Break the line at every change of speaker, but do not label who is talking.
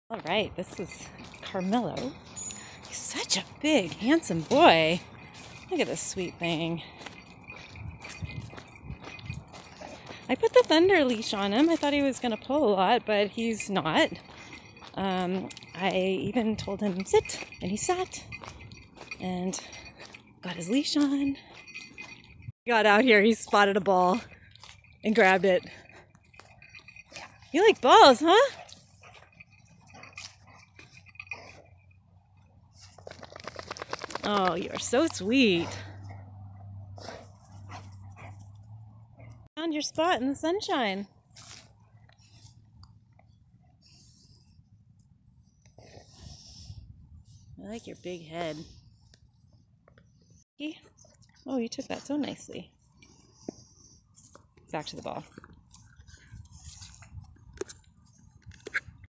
All right, this is Caramello. He's such a big, handsome boy. Look at this sweet thing. I put the thunder leash on him. I thought he was going to pull a lot, but he's not. I even told him sit, and he sat, and got his leash on. He got out here, he spotted a ball and grabbed it. You like balls, huh? Oh, you are so sweet. Found your spot in the sunshine. I like your big head. Oh, you took that so nicely. Back to the ball.